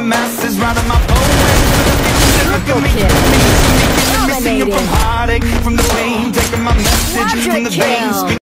the masses, writing my poems for the music. Look at me, missing you from heartache, from the pain, taking my message from the veins.